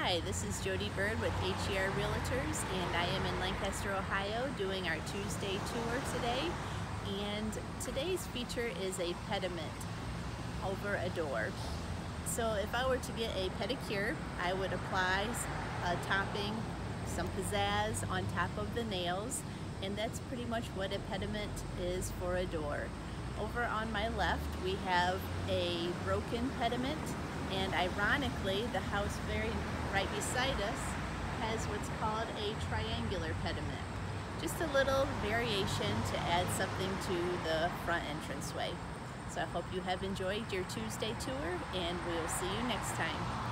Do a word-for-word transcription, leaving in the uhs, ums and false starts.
Hi, this is Jody Bird with H E R Realtors, and I am in Lancaster, Ohio doing our Tuesday tour today. And today's feature is a pediment over a door. So if I were to get a pedicure, I would apply a topping, some pizzazz on top of the nails, and that's pretty much what a pediment is for a door. Over on my left, we have a broken pediment, and ironically, the house very right beside us has what's called a triangular pediment. Just a little variation to add something to the front entranceway. So I hope you have enjoyed your Tuesday tour, and we'll see you next time.